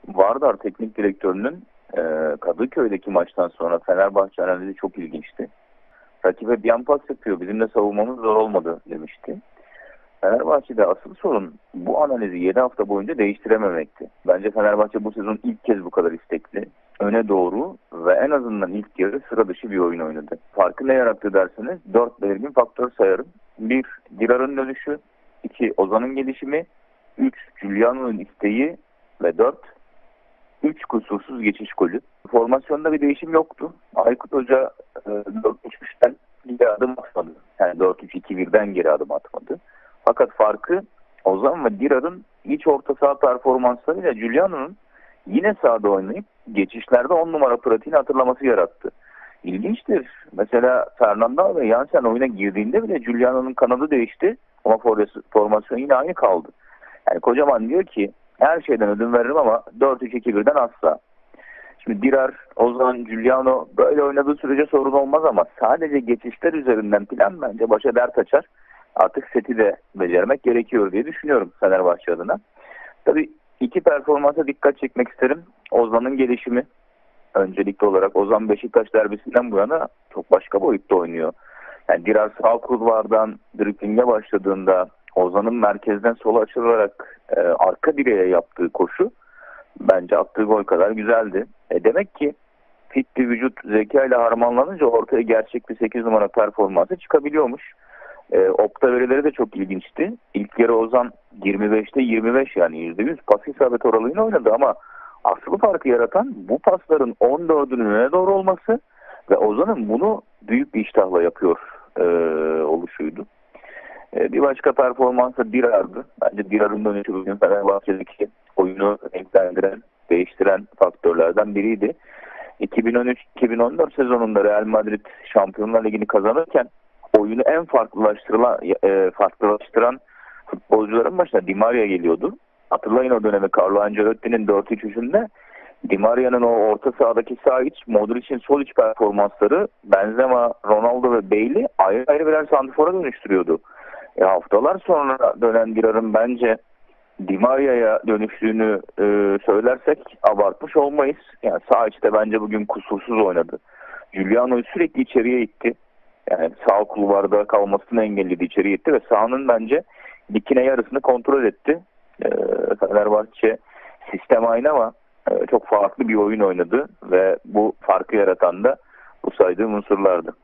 Vardar Teknik Direktörü'nün Kadıköy'deki maçtan sonra Fenerbahçe analizi çok ilginçti. Rakibe bir an pas yapıyor, bizim de savunmamız zor olmadı demişti. Fenerbahçe'de asıl sorun bu analizi 7 hafta boyunca değiştirememekti. Bence Fenerbahçe bu sezon ilk kez bu kadar istekli, öne doğru ve en azından ilk yarı sıra dışı bir oyun oynadı. Farkı ne yarattı derseniz 4 belirgin faktör sayarım. 1. Dirar'ın dönüşü, 2. Ozan'ın gelişimi, 3. Giuliano'nun isteği ve 4. 3 kusursuz geçiş golü. Formasyonda bir değişim yoktu. Aykut Hoca 4-3-3'ten geri adım atmadı. Yani 4-3-2-1'den geri adım atmadı. Fakat farkı Ozan ve Dirar'ın iç orta saha performanslarıyla Giuliano'nun yine sahada oynayıp geçişlerde 10 numara pratiğini hatırlaması yarattı. İlginçtir. Mesela Fernando ve Jansen oyuna girdiğinde bile Giuliano'nun kanadı değişti ama formasyon yine aynı kaldı. Yani Kocaman diyor ki her şeyden ödün veririm ama 4-3-2-1'den asla. Şimdi Dirar, Ozan, Giuliano böyle oynadığı sürece sorun olmaz ama sadece geçişler üzerinden plan bence başa dert açar. Artık seti de becermek gerekiyor diye düşünüyorum Fenerbahçe adına. Tabii iki performansa dikkat çekmek isterim. Ozan'ın gelişimi öncelikli olarak Ozan Beşiktaş derbisinden bu yana çok başka boyutta oynuyor. Yani Dirar sağ kulvardan driblinge başladığında Ozan'ın merkezden sola açılarak arka direğe yaptığı koşu bence attığı gol kadar güzeldi. Demek ki fit bir vücut zeka ile harmanlanınca ortaya gerçek bir 8 numara performansı çıkabiliyormuş. Opta verileri de çok ilginçti. İlk yarı Ozan 25'te 25 yani %100 pas isabet oranıyla oynadı ama asıl farkı yaratan bu pasların 14'ünün öne doğru olması ve Ozan'ın bunu büyük bir iştahla yapıyor oluşuydu. Bir başka performansa Dirar'dı. Bence Dirar'ın dönüşü bugün Fenerbahçe'deki oyunu renklendiren, değiştiren faktörlerden biriydi. 2013-2014 sezonunda Real Madrid Şampiyonlar Ligi'ni kazanırken oyunu en farklılaştıran futbolcuların başına Di Maria geliyordu. Hatırlayın o dönemi Carlo Ancelotti'nin 4-3-3'ünde Di Maria'nın o orta sahadaki sağ iç, Modric'in sol iç performansları Benzema, Ronaldo ve Bale'i ayrı ayrı birer santrfora dönüştürüyordu. Haftalar sonra dönen Dirar'ın bence Di Maria'ya dönüştüğünü söylersek abartmış olmayız. Yani sağ içte bence bugün kusursuz oynadı. Giuliano'yu sürekli içeriye itti. Yani sağ kulvarda kalmasını engelledi, içeriye itti ve sahanın bence dikine yarısını kontrol etti. Fenerbahçe sistem aynı ama çok farklı bir oyun oynadı ve bu farkı yaratan da bu saydığım unsurlardı.